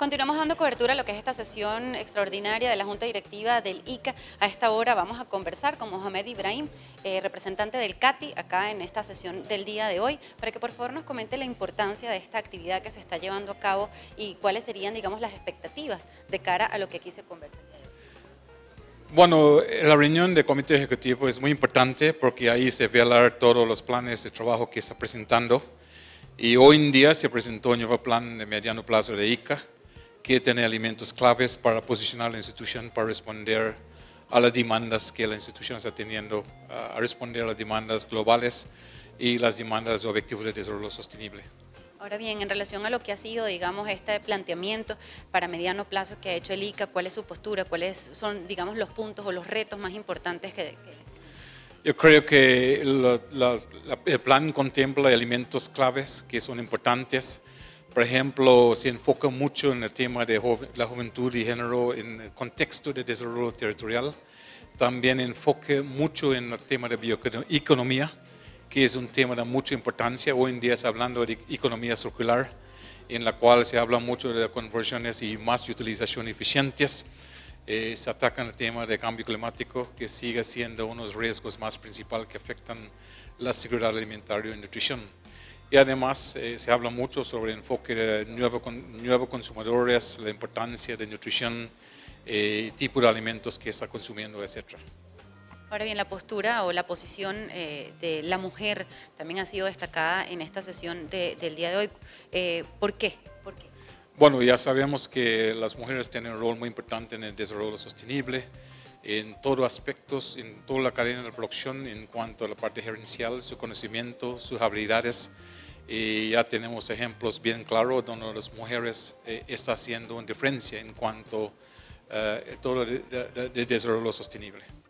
Continuamos dando cobertura a lo que es esta sesión extraordinaria de la Junta Directiva del ICA. A esta hora vamos a conversar con Mohamed Ibrahim, representante del CATI, acá en esta sesión del día de hoy, para que por favor nos comente la importancia de esta actividad que se está llevando a cabo y cuáles serían, digamos, las expectativas de cara a lo que aquí se conversa. Bueno, la reunión del Comité Ejecutivo es muy importante porque ahí se velan todos los planes de trabajo que está presentando. Y hoy en día se presentó un nuevo plan de mediano plazo de ICA que tiene elementos claves para posicionar la institución para responder a las demandas que la institución está teniendo, a responder a las demandas globales y las demandas de objetivos de desarrollo sostenible. Ahora bien, en relación a lo que ha sido, digamos, este planteamiento para mediano plazo que ha hecho el ICA, ¿cuál es su postura? ¿Cuáles son, digamos, los puntos o los retos más importantes que... Yo creo que el plan contempla elementos claves que son importantes. Por ejemplo, se enfoca mucho en el tema de la juventud y género en el contexto de desarrollo territorial. También enfoca mucho en el tema de bioeconomía, que es un tema de mucha importancia. Hoy en día está hablando de economía circular, en la cual se habla mucho de conversiones y más utilización eficientes. Se atacan el tema del cambio climático, que sigue siendo uno de los riesgos más principales que afectan la seguridad alimentaria y nutrición. Y además se habla mucho sobre el enfoque de nuevos consumidores, la importancia de nutrición, tipo de alimentos que está consumiendo, etc. Ahora bien, la postura o la posición de la mujer también ha sido destacada en esta sesión del día de hoy. ¿Por qué? ¿Por qué? Bueno, ya sabemos que las mujeres tienen un rol muy importante en el desarrollo sostenible, en todos aspectos, en toda la cadena de producción, en cuanto a la parte gerencial, su conocimiento, sus habilidades. Y ya tenemos ejemplos bien claros donde las mujeres están haciendo una diferencia en cuanto a todo el desarrollo sostenible.